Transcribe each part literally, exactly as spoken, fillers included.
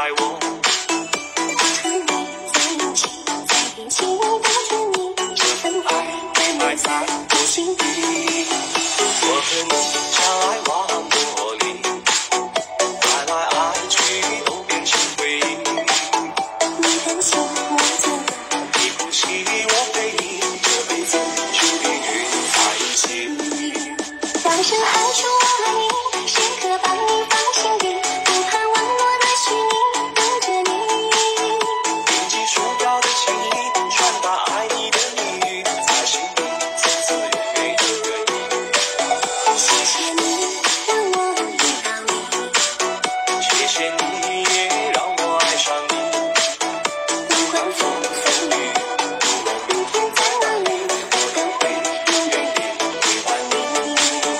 爱我。 和你在一起，在一起的甜蜜，这份爱被埋在我心底。 我和你相爱往多里，爱来爱去都变成回忆。 你担心我怎么， 你不惜我陪你，这辈子注定与你在一起。 大声喊出我爱你，时刻把你放心底，不怕网络的虚拟，等着你。 编辑鼠标的情意，传达爱你的蜜语，在心里层次永远有原因。 谢谢你让我遇到你， 谢谢你也让我爱上你。 不管风风雨，不管明天在哪里，我都会永远地陪伴你。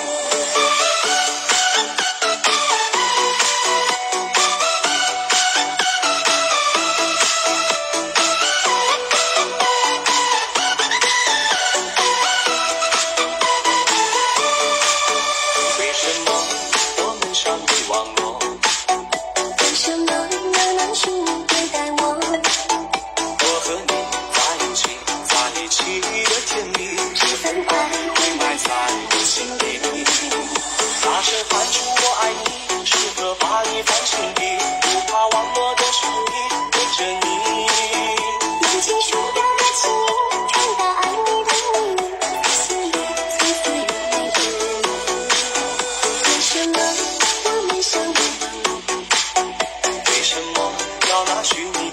为什么我们相遇网络？ 为什么要拿虚拟对待我？ 我和你在一起，在一起的甜蜜， 这份爱被埋在我心底。大声喊出我爱你，时刻把你放心底，不怕网络的虚拟，跟着你。 用尽鼠标的情意，传达爱你的秘密，在心里层次永远有你。为什么我们相遇网络？ 为什么要拿虚拟